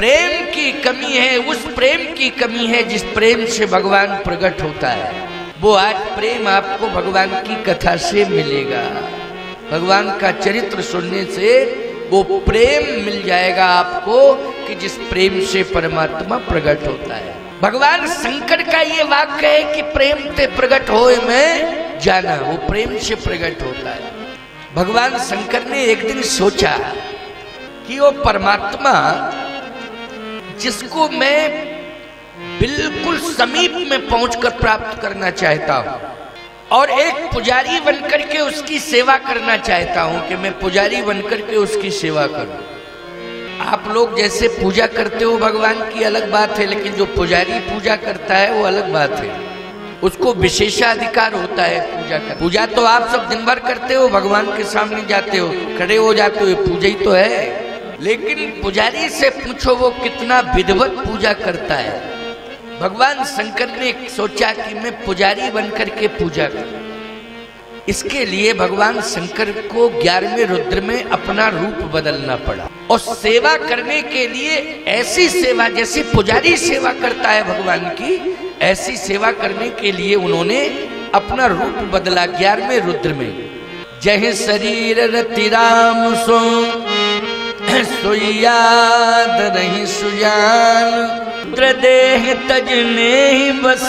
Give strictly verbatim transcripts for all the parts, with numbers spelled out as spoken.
प्रेम की कमी है, उस प्रेम की कमी है जिस प्रेम से भगवान प्रकट होता है। वो आज प्रेम आपको भगवान की कथा से मिलेगा। भगवान का चरित्र सुनने से वो प्रेम मिल जाएगा आपको कि जिस प्रेम से परमात्मा प्रकट होता है। भगवान शंकर का ये वाक्य है कि प्रेम ते प्रकट होए में जाना, वो प्रेम से प्रकट होता है। भगवान शंकर ने एक दिन सोचा कि वो परमात्मा जिसको मैं बिल्कुल समीप में पहुंचकर प्राप्त करना चाहता हूं और एक पुजारी बनकर के उसकी सेवा करना चाहता हूं कि मैं पुजारी बनकर के उसकी सेवा करूं। आप लोग जैसे पूजा करते हो भगवान की अलग बात है, लेकिन जो पुजारी पूजा करता है वो अलग बात है। उसको विशेषाधिकार होता है पूजा का। पूजा तो आप सब दिन भर करते हो, भगवान के सामने जाते हो, खड़े हो जाते हो, पूजा ही तो है। लेकिन पुजारी से पूछो वो कितना विधिवत पूजा करता है। भगवान शंकर ने सोचा कि मैं पुजारी बनकर के पूजा करूं। इसके लिए भगवान शंकर को ग्यारहवें रुद्र में अपना रूप बदलना पड़ा और सेवा करने के लिए ऐसी सेवा जैसे पुजारी सेवा करता है भगवान की, ऐसी सेवा करने के लिए उन्होंने अपना रूप बदला ग्यारहवें रुद्र में। जय शरीर रति राम सो सोयाद नहीं सुजान, रुद्र देह तजने ही बस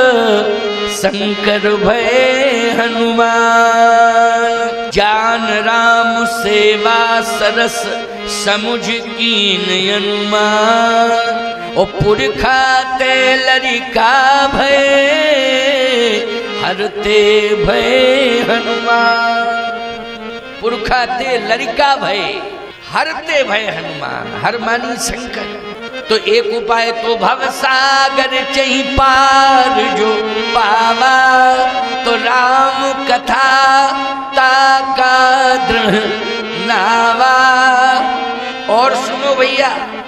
शंकर भय हनुमान। जान राम सेवा सरस समुझ कीन अनुमान, ओ पुरखा ते लरिका भय हरते भय हनुमान। पुरखा ते लरिका भय हरते भय हनुमान। हर मानी शंकर। तो एक उपाय तो भवसागर चही पार जो पावा, तो राम कथा ताका दृढ़ नावा। और सुनो भैया,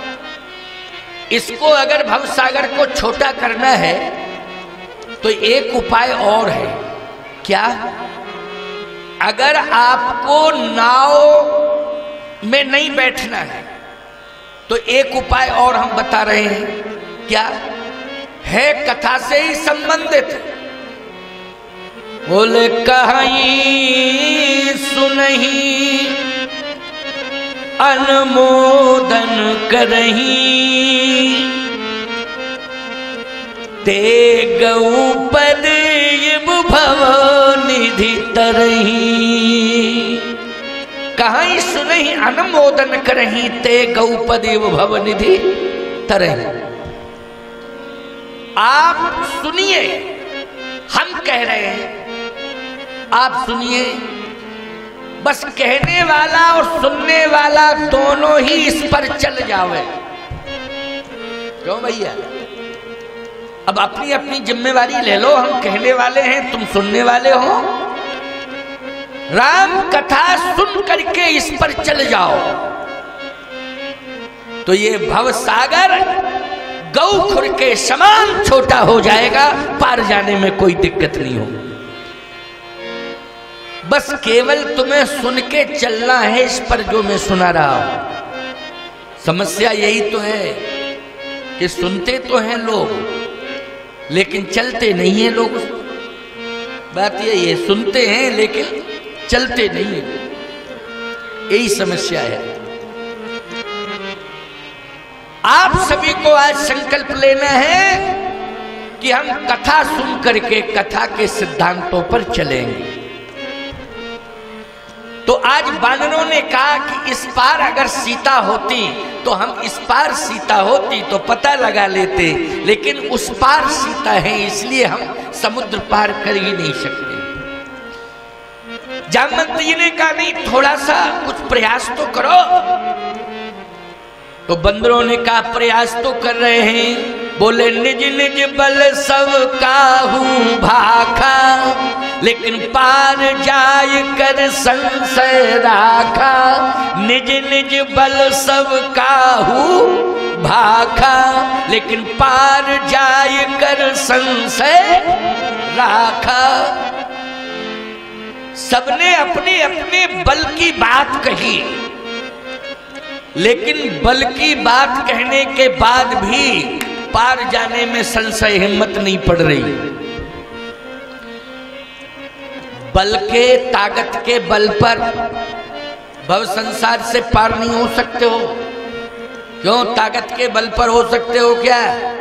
इसको अगर भवसागर को छोटा करना है तो एक उपाय और है। क्या? अगर आपको नाव में नहीं बैठना है तो एक उपाय और हम बता रहे हैं। क्या है? कथा से ही संबंधित। बोले कहीं सुनही अनुमोदन करही, ते गौपद भव निधि तरही। कहीं सुनही अनुमोदन करही, ते गौपदेव भव निधि तरही। आप सुनिए, हम कह रहे हैं, आप सुनिए। बस कहने वाला और सुनने वाला दोनों ही इस पर चल जावे। क्यों भैया? अब अपनी अपनी जिम्मेवारी ले लो। हम कहने वाले हैं, तुम सुनने वाले हो। राम कथा सुन करके इस पर चल जाओ तो ये भवसागर गौखुर के समान छोटा हो जाएगा, पार जाने में कोई दिक्कत नहीं हो। बस केवल तुम्हें सुन के चलना है इस पर जो मैं सुना रहा हूं। समस्या यही तो है कि सुनते तो हैं लोग लेकिन चलते नहीं है लोग। बात ये ये सुनते हैं लेकिन चलते नहीं है, यही समस्या है। आप सभी को आज संकल्प लेना है कि हम कथा सुन करके कथा के सिद्धांतों पर चलेंगे। तो आज वानरों ने कहा कि इस पार अगर सीता होती तो हम इस पार सीता होती तो पता लगा लेते, लेकिन उस पार सीता है इसलिए हम समुद्र पार कर ही नहीं सकते। जामवंत जी ने कहा नहीं, थोड़ा सा कुछ प्रयास तो करो। तो बंदरों ने कहा प्रयास तो कर रहे हैं। बोले निज निज बल सब काहू भाखा, लेकिन पार जाय कर संशय राखा। निज निज बल सब काहू भाखा, लेकिन पार जाय कर संशय राखा। सबने अपने अपने बल की बात कही, लेकिन बल की बात कहने के बाद भी पार जाने में संशय हिम्मत नहीं पड़ रही। बल के ताकत के बल पर भव संसार से पार नहीं हो सकते हो। क्यों? ताकत के बल पर हो सकते हो क्या?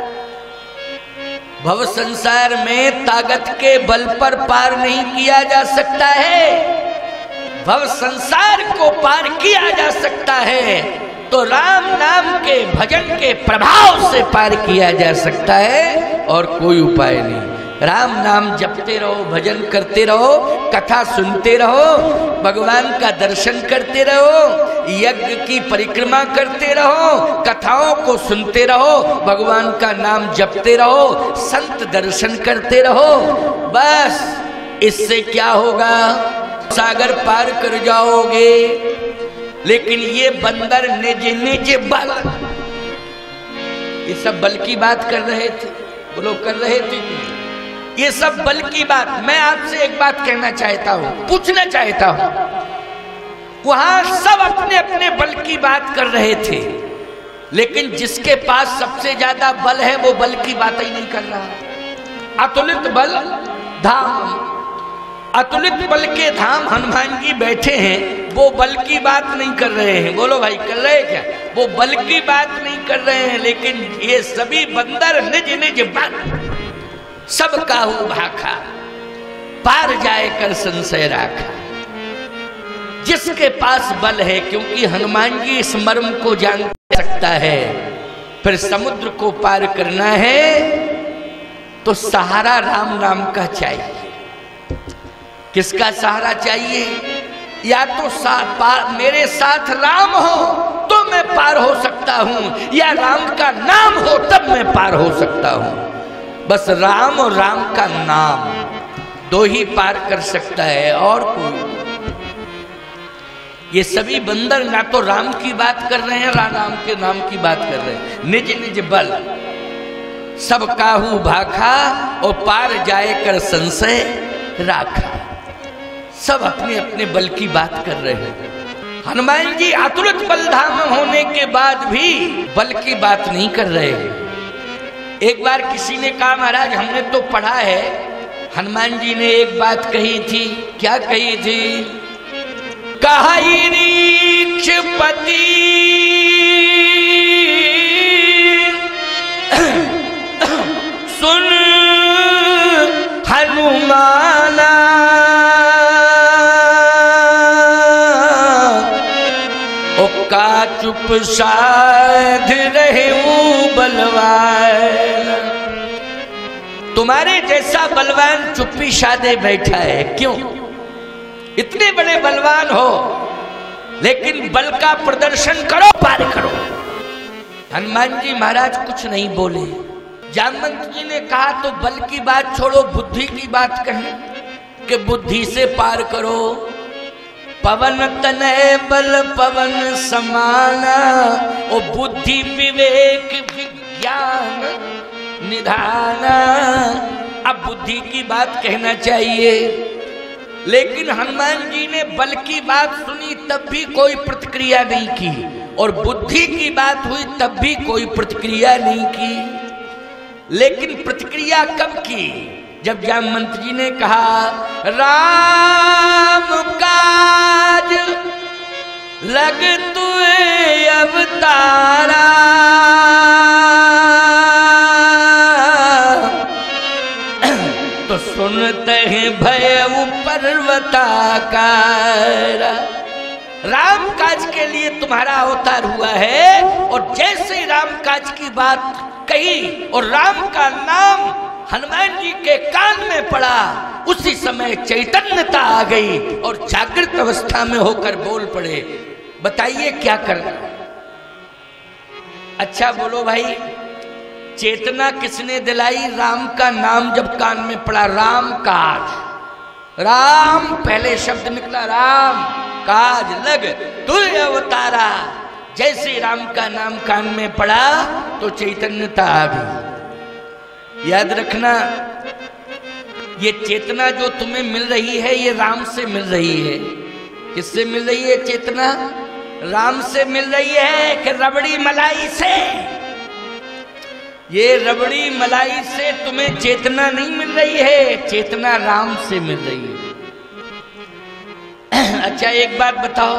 भव संसार में ताकत के बल पर पार नहीं किया जा सकता है। भव संसार को पार किया जा सकता है तो राम नाम के भजन के प्रभाव से पार किया जा सकता है, और कोई उपाय नहीं। राम नाम जपते रहो, भजन करते रहो, कथा सुनते रहो, भगवान का दर्शन करते रहो, यज्ञ की परिक्रमा करते रहो, कथाओं को सुनते रहो, भगवान का नाम जपते रहो, संत दर्शन करते रहो। बस इससे क्या होगा? सागर पार कर जाओगे। लेकिन ये बंदर निज निज बल, ये सब बल की बात कर रहे थे। वो लोग कर रहे थे ये सब बल की बात। मैं आपसे एक बात कहना चाहता हूं, पूछना चाहता हूं। वहां सब अपने अपने बल की बात कर रहे थे, लेकिन जिसके पास सबसे ज्यादा बल है वो बल की बात ही नहीं कर रहा। अतुलित बल धाम, अतुलित बल के धाम हनुमान जी बैठे हैं, वो बल की बात नहीं कर रहे हैं। बोलो भाई, कर रहे हैं क्या? वो बल की बात नहीं कर रहे हैं, लेकिन ये सभी बंदर निज निज बल सब काहू भाखा, पार जाए कर संशय राखा। जिसके पास बल है, क्योंकि हनुमान जी इस मर्म को जान सकता है, फिर समुद्र को पार करना है तो सहारा राम नाम का चाहिए। किसका सहारा चाहिए? या तो साथ पार, मेरे साथ राम हो तो मैं पार हो सकता हूं, या राम का नाम हो तब मैं पार हो सकता हूं। बस राम और राम का नाम दो ही पार कर सकता है, और कोई। ये सभी बंदर ना तो राम की बात कर रहे हैं, ना राम के नाम की बात कर रहे हैं। निज निज बल सब काहू भाखा, और पार जाए कर संशय राखा। सब अपने अपने बल की बात कर रहे हैं। हनुमान जी अतुलित बल धाम होने के बाद भी बल की बात नहीं कर रहे हैं। एक बार किसी ने कहा, महाराज हमने तो पढ़ा है, हनुमान जी ने एक बात कही थी। क्या कही थी? कहाई रीक्षपति सुन हनुमाना, ओ का चुप साध रहे बलवान। तुम्हारे जैसा बलवान चुप्पी साधे बैठा है। क्यों? इतने बड़े बलवान हो, लेकिन बल का प्रदर्शन करो, पार करो। हनुमान जी महाराज कुछ नहीं बोले। जामवंत जी ने कहा तो बल की बात छोड़ो, बुद्धि की बात कहें कि बुद्धि से पार करो। पवन तनय बल पवन समाना, ओ बुद्धि विवेक विज्ञान निधाना। अब बुद्धि की बात कहना चाहिए, लेकिन हनुमान जी ने बल की बात सुनी तब भी कोई प्रतिक्रिया नहीं की, और बुद्धि की बात हुई तब भी कोई प्रतिक्रिया नहीं की। लेकिन प्रतिक्रिया कब की? जब जामवंत जी ने कहा, राम काज लग तुए अवतारा, तो सुनते हैं भय पर्वताकार। राम काज के लिए तुम्हारा अवतार हुआ है, और जैसे राम काज की बात कही और राम का नाम हनुमान जी के कान में पड़ा, उसी समय चैतन्यता आ गई और जागृत अवस्था में होकर बोल पड़े। बताइए क्या करना? अच्छा बोलो भाई, चेतना किसने दिलाई? राम का नाम जब कान में पड़ा, राम काज। राम पहले शब्द निकला, राम काज लग तू अवतारा। जैसे राम का नाम कान में पड़ा तो चैतन्यता आ गई। याद रखना, ये चेतना जो तुम्हें मिल रही है, ये राम से मिल रही है। किससे मिल रही है चेतना? राम से मिल रही है कि रबड़ी मलाई से? ये रबड़ी मलाई से तुम्हें चेतना नहीं मिल रही है, चेतना राम से मिल रही है। अच्छा एक बात बताओ,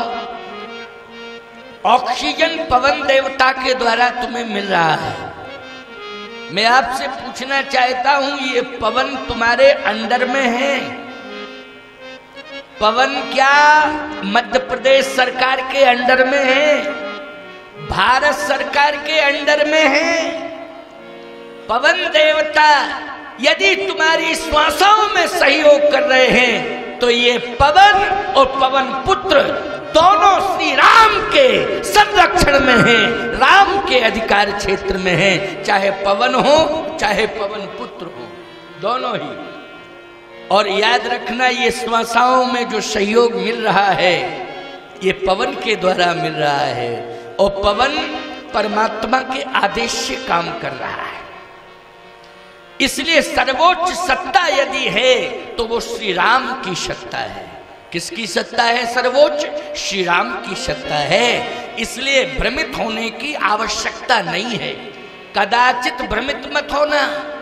ऑक्सीजन पवन देवता के द्वारा तुम्हें मिल रहा है। मैं आपसे पूछना चाहता हूं, ये पवन तुम्हारे अंडर में है? पवन क्या मध्य प्रदेश सरकार के अंडर में है? भारत सरकार के अंडर में है? पवन देवता यदि तुम्हारी श्वासों में सहयोग कर रहे हैं तो ये पवन और पवन पुत्र दोनों श्री राम के संरक्षण में हैं, राम के अधिकार क्षेत्र में हैं, चाहे पवन हो चाहे पवन पुत्र हो, दोनों ही। और याद रखना, ये श्वासाओं में जो सहयोग मिल रहा है ये पवन के द्वारा मिल रहा है, और पवन परमात्मा के आदेश से काम कर रहा है। इसलिए सर्वोच्च सत्ता यदि है तो वो श्री राम की सत्ता है। किसकी सत्ता है? सर्वोच्च श्री राम की सत्ता है। इसलिए भ्रमित होने की आवश्यकता नहीं है, कदाचित भ्रमित मत होना।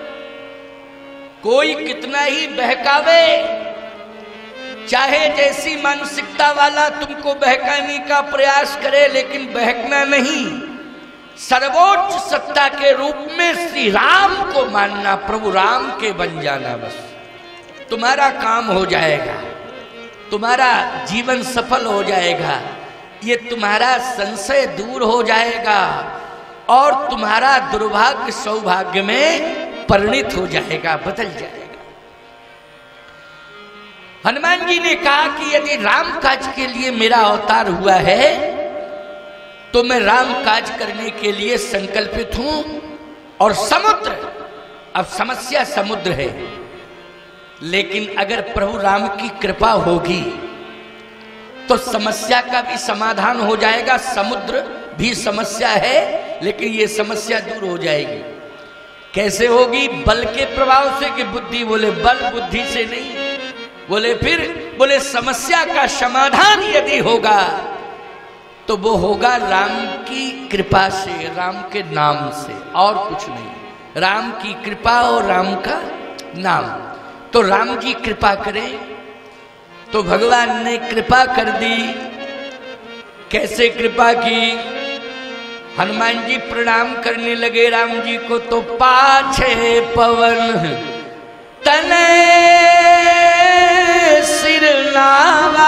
कोई कितना ही बहकावे, चाहे जैसी मानसिकता वाला तुमको बहकाने का प्रयास करे, लेकिन बहकना नहीं। सर्वोच्च सत्ता के रूप में श्री राम को मानना, प्रभु राम के बन जाना, बस तुम्हारा काम हो जाएगा, तुम्हारा जीवन सफल हो जाएगा, ये तुम्हारा संशय दूर हो जाएगा और तुम्हारा दुर्भाग्य सौभाग्य में परिणित हो जाएगा, बदल जाएगा। हनुमान जी ने कहा कि यदि राम काज के लिए मेरा अवतार हुआ है तो मैं राम काज करने के लिए संकल्पित हूं। और समुद्र, अब समस्या समुद्र है, लेकिन अगर प्रभु राम की कृपा होगी तो समस्या का भी समाधान हो जाएगा। समुद्र भी समस्या है, लेकिन ये समस्या दूर हो जाएगी। कैसे होगी? बल के प्रभाव से कि बुद्धि? बोले बल बुद्धि से नहीं, बोले फिर बोले समस्या का समाधान यदि होगा तो वो होगा राम की कृपा से, राम के नाम से, और कुछ नहीं। राम की कृपा और राम का नाम। तो राम जी कृपा करें, तो भगवान ने कृपा कर दी। कैसे कृपा की? हनुमान जी प्रणाम करने लगे राम जी को, तो पाछे पवन तने सिर नावा,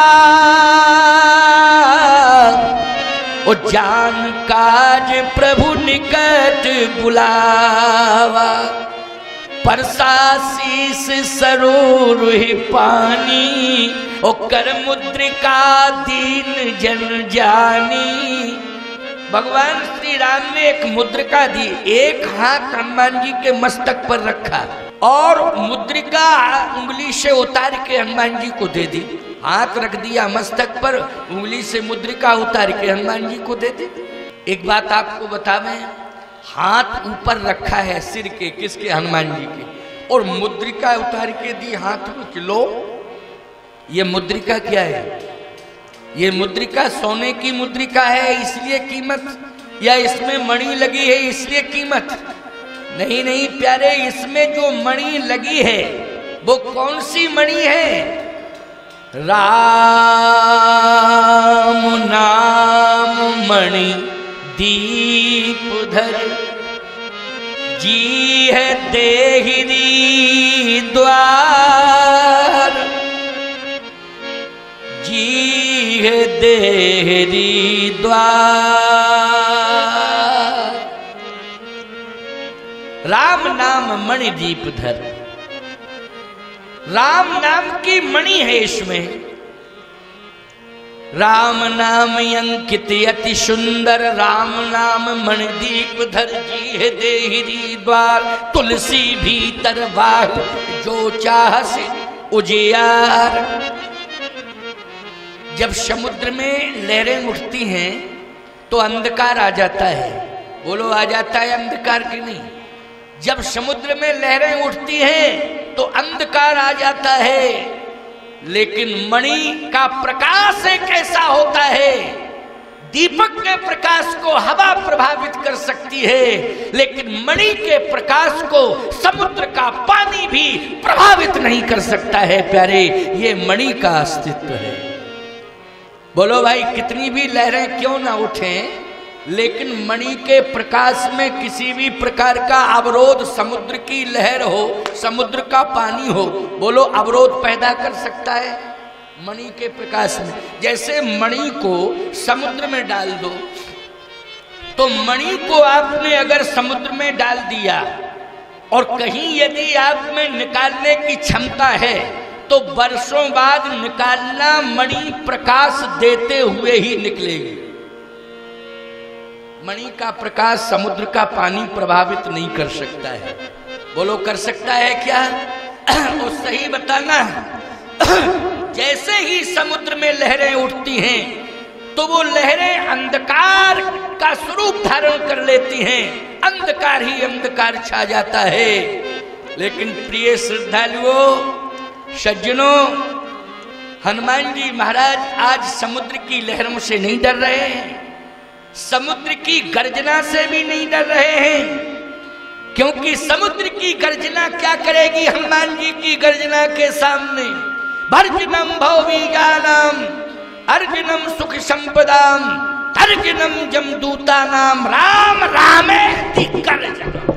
ओ जान काज प्रभु निकट बुलावा, परसा शीस सरोर पानी, ओ कर मुद्रिका दीन जन जानी। भगवान श्री राम ने एक मुद्रिका दी, एक हाथ हनुमान जी के मस्तक पर रखा और मुद्रिका उंगली से उतार के हनुमान जी को दे दी। हाथ रख दिया मस्तक पर, उंगली से मुद्रिका उतार के हनुमान जी को दे दी। एक बात आपको बतावें, हाथ ऊपर रखा है सिर के, किसके? हनुमान जी के, और मुद्रिका उतार के दी हाथ में। लो, ये मुद्रिका क्या है? ये मुद्रिका सोने की मुद्रिका है इसलिए कीमत, या इसमें मणि लगी है इसलिए कीमत? नहीं नहीं प्यारे, इसमें जो मणि लगी है वो कौन सी मणि है? राम नाम मणि दीप धर, जी है देहिरी द्वार, जी है देहिरी द्वार। राम नाम मणि दीप धर, राम नाम की मणि है इसमें। राम नाम अंकित अति सुंदर, राम नाम मणिदीप धर, जी है देहिरी द्वार, तुलसी भीतर बाहु जो चाहस उजियार। जब समुद्र में लहरें उठती हैं तो अंधकार आ जाता है। बोलो, आ जाता है अंधकार की नहीं? जब समुद्र में लहरें उठती हैं तो अंधकार आ जाता है, लेकिन मणि का प्रकाश एक ऐसा होता है दीपक के प्रकाश को हवा प्रभावित कर सकती है, लेकिन मणि के प्रकाश को समुद्र का पानी भी प्रभावित नहीं कर सकता है। प्यारे, ये मणि का अस्तित्व है। बोलो भाई, कितनी भी लहरें क्यों ना उठें, लेकिन मणि के प्रकाश में किसी भी प्रकार का अवरोध, समुद्र की लहर हो, समुद्र का पानी हो, बोलो अवरोध पैदा कर सकता है मणि के प्रकाश में। जैसे मणि को समुद्र में डाल दो, तो मणि को आपने अगर समुद्र में डाल दिया और कहीं यदि आप में निकालने की क्षमता है, तो वर्षों बाद निकालना मणि प्रकाश देते हुए ही निकलेगी। मणि का प्रकाश समुद्र का पानी प्रभावित नहीं कर सकता है। बोलो कर सकता है क्या? वो सही बताना। जैसे ही समुद्र में लहरें उठती हैं, तो वो लहरें अंधकार का स्वरूप धारण कर लेती हैं, अंधकार ही अंधकार छा जाता है। लेकिन प्रिय श्रद्धालुओं, सज्जनों, हनुमान जी महाराज आज समुद्र की लहरों से नहीं डर रहे हैं, समुद्र की गर्जना से भी नहीं डर रहे हैं, क्योंकि समुद्र की गर्जना क्या करेगी हनुमान जी की गर्जना के सामने? भर्जनम भौवीगानाम अर्जुनम सुख संपदाम अर्जुनम जमदूता नाम राम रामेति गर्जनम।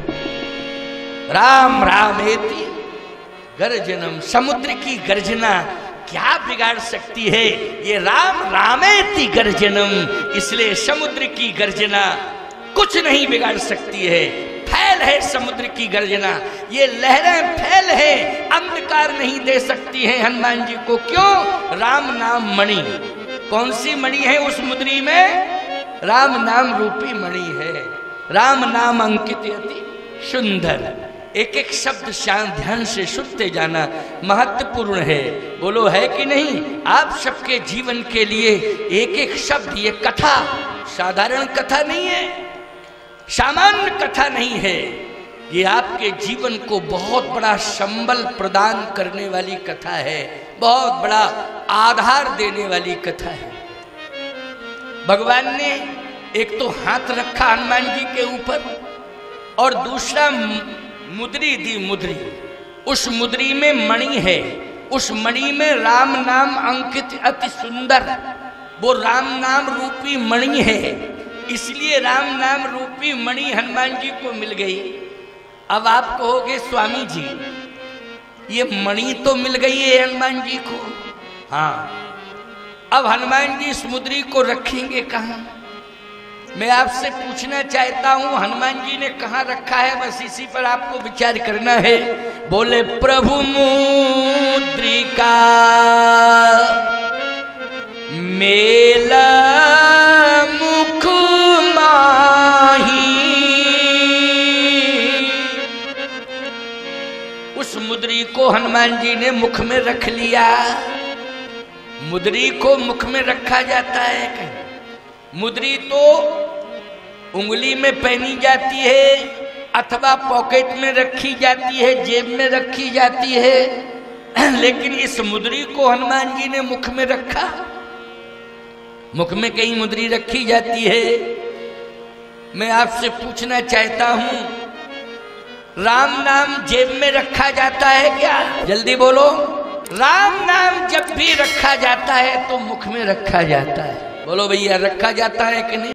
राम रामेति गर्जनम। समुद्र की गर्जना क्या बिगाड़ सकती है? ये राम रामेति गर्जनम। इसलिए समुद्र की गर्जना कुछ नहीं बिगाड़ सकती है। फैल है समुद्र की गर्जना, ये लहरें फैल है, अंधकार नहीं दे सकती हैं हनुमान जी को। क्यों? राम नाम मणि। कौन सी मणि है उस मुद्री में? राम नाम रूपी मणि है। राम नाम अंकित अति सुंदर। एक एक शब्द शांत ध्यान से सुनते जाना महत्वपूर्ण है। बोलो है कि नहीं? आप सबके जीवन के लिए एक एक शब्द, ये कथा साधारण कथा नहीं है, सामान्य कथा नहीं है, ये आपके जीवन को बहुत बड़ा संबल प्रदान करने वाली कथा है, बहुत बड़ा आधार देने वाली कथा है। भगवान ने एक तो हाथ रखा हनुमान जी के ऊपर और दूसरा मुद्री दी। मुद्री, उस मुद्री में मणि है, उस मणि में राम नाम अंकित अति सुंदर, वो राम नाम रूपी मणि है। इसलिए राम नाम रूपी मणि हनुमान जी को मिल गई। अब आप कहोगे स्वामी जी, ये मणि तो मिल गई है हनुमान जी को, हाँ, अब हनुमान जी इस मुद्री को रखेंगे कहाँ? मैं आपसे पूछना चाहता हूं, हनुमान जी ने कहाँ रखा है? बस इसी पर आपको विचार करना है। बोले प्रभु मुद्रिका मेला मुख माही। उस मुद्री को हनुमान जी ने मुख में रख लिया। मुद्री को मुख में रखा जाता है कहीं? मुद्री तो उंगली में पहनी जाती है अथवा पॉकेट में रखी जाती है, जेब में रखी जाती है, लेकिन इस मुद्री को हनुमान जी ने मुख में रखा। मुख में कहीं मुद्री रखी जाती है? मैं आपसे पूछना चाहता हूं, राम नाम जेब में रखा जाता है क्या? जल्दी बोलो। राम नाम जब भी रखा जाता है तो मुख में रखा जाता है। बोलो भैया, रखा जाता है कि नहीं?